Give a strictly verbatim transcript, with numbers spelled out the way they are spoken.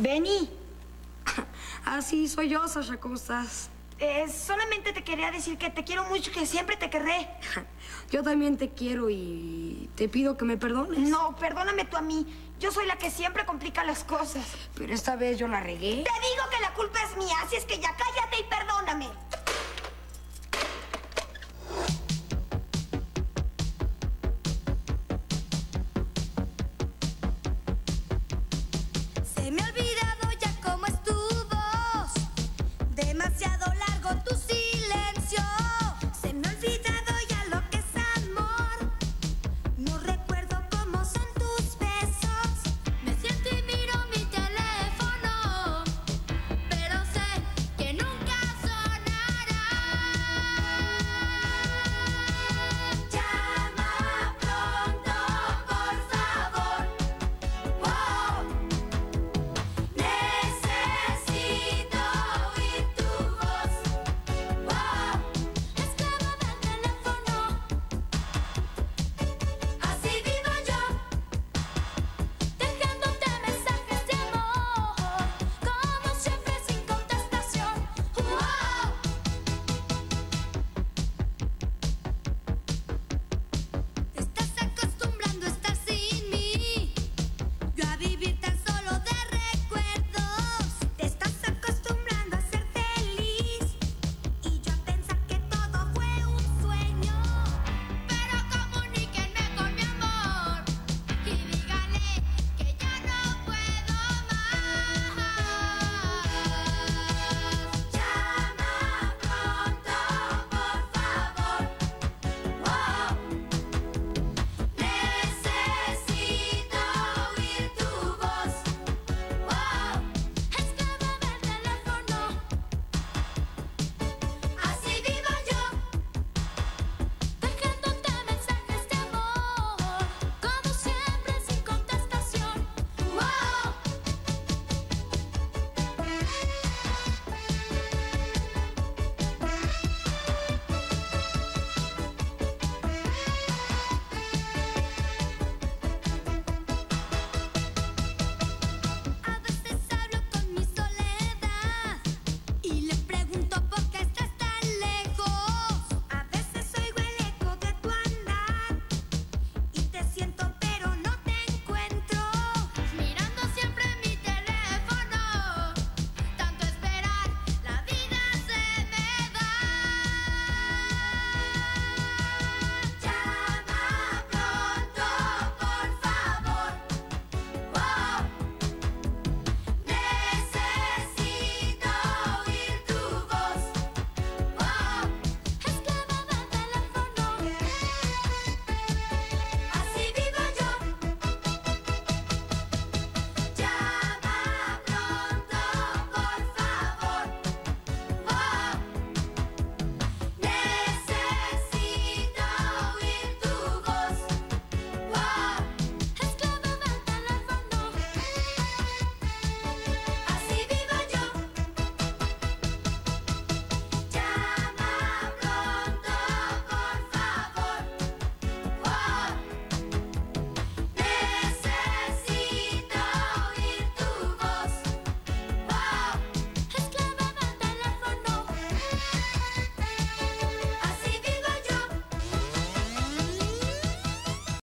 Benny. Ah, sí, soy yo, Sasha. ¿Cómo estás? Eh, solamente te quería decir que te quiero mucho, que siempre te querré. Yo también te quiero y te pido que me perdones. No, perdóname tú a mí. Yo soy la que siempre complica las cosas. Pero esta vez yo la regué. Te digo que la culpa es mía, así es que ya cállate y perdóname.